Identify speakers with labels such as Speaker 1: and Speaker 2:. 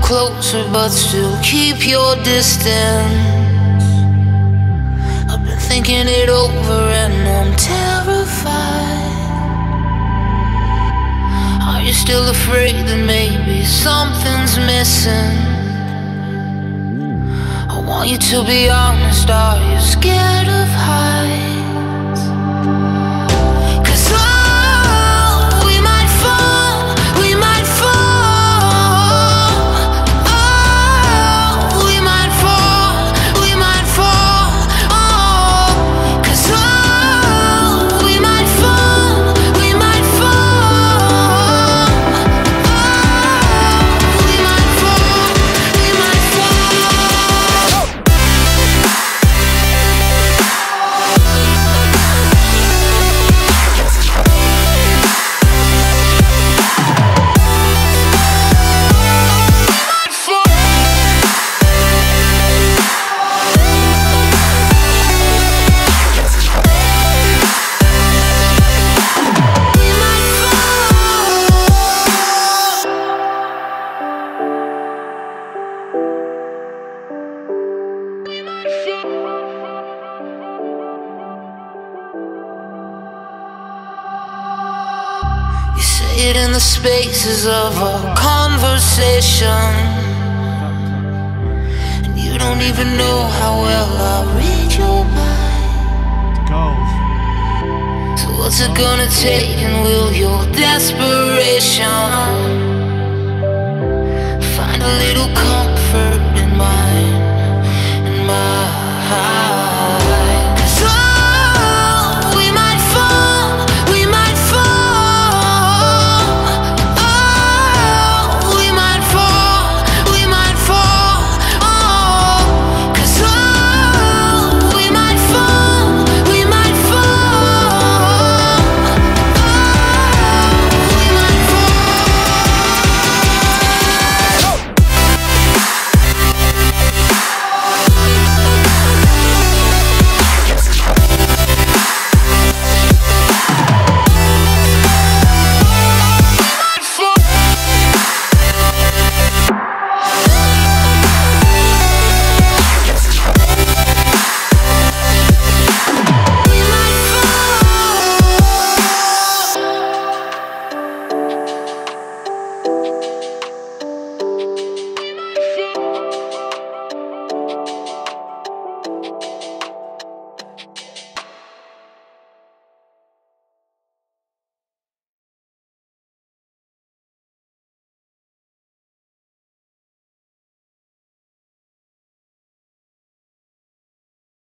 Speaker 1: closer, but still keep your distance. I've been thinking it over and I'm terrified. Are you still afraid that maybe something's missing? I want you to be honest, are you scared of heights? 'Cause oh, we might fall, we might fall. Oh, we might fall, we might fall. Oh, 'cause oh, we might fall, we might fall. Oh, we might fall, we might fall. You say it in the spaces of a conversation, and you don't even know how well I read your mind. So what's it gonna take, and will your desperation find a little calm?